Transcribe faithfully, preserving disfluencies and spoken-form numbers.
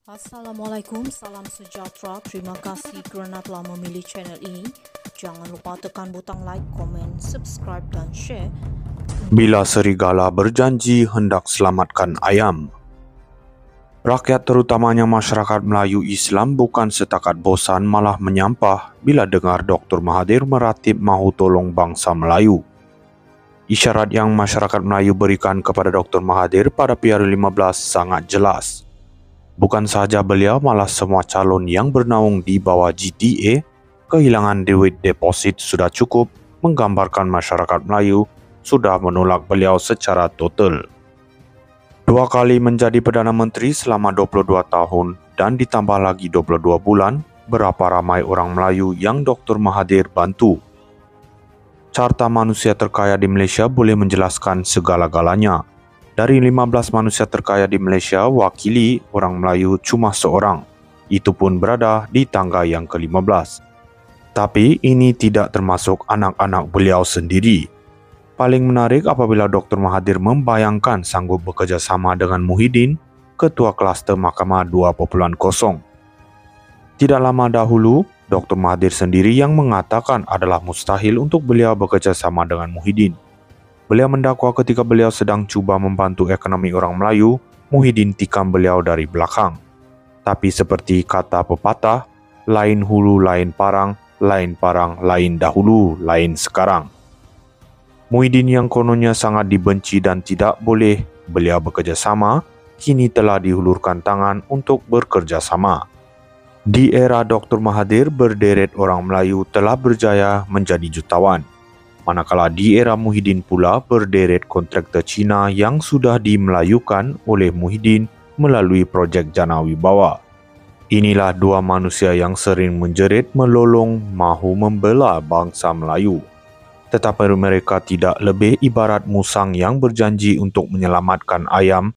Assalamualaikum, salam sejahtera. Terima kasih kerana telah memilih channel ini. Jangan lupa tekan butang like, komen, subscribe dan share. Bila serigala berjanji hendak selamatkan ayam. Rakyat terutamanya masyarakat Melayu Islam bukan setakat bosan malah menyampah bila dengar Doktor Mahathir meratib mahu tolong bangsa Melayu. Isyarat yang masyarakat Melayu berikan kepada Doktor Mahathir pada P R lima belas sangat jelas. Bukan sahaja beliau, malah semua calon yang bernaung di bawah G T A kehilangan duit deposit sudah cukup menggambarkan masyarakat Melayu sudah menolak beliau secara total. Dua kali menjadi Perdana Menteri selama dua puluh dua tahun dan ditambah lagi dua puluh dua bulan, berapa ramai orang Melayu yang Doktor Mahathir bantu. Carta manusia terkaya di Malaysia boleh menjelaskan segala-galanya. Dari lima belas manusia terkaya di Malaysia, wakili orang Melayu cuma seorang. Itu pun berada di tangga yang ke lima belas. Tapi ini tidak termasuk anak-anak beliau sendiri. Paling menarik apabila Doktor Mahathir membayangkan sanggup bekerjasama dengan Muhyiddin, Ketua Kluster Mahkamah dua titik kosong. Tidak lama dahulu, Doktor Mahathir sendiri yang mengatakan adalah mustahil untuk beliau bekerjasama dengan Muhyiddin. Beliau mendakwa ketika beliau sedang cuba membantu ekonomi orang Melayu, Muhyiddin tikam beliau dari belakang. Tapi seperti kata pepatah, lain hulu lain parang, lain parang lain dahulu, lain sekarang. Muhyiddin yang kononnya sangat dibenci dan tidak boleh beliau bekerjasama, kini telah dihulurkan tangan untuk bekerjasama. Di era Doktor Mahathir, berderet orang Melayu telah berjaya menjadi jutawan. Manakala di era Muhyiddin pula berderet kontraktor Cina yang sudah dimelayukan oleh Muhyiddin melalui projek Jana Wibawa. Inilah dua manusia yang sering menjerit melolong mahu membela bangsa Melayu. Tetapi mereka tidak lebih ibarat musang yang berjanji untuk menyelamatkan ayam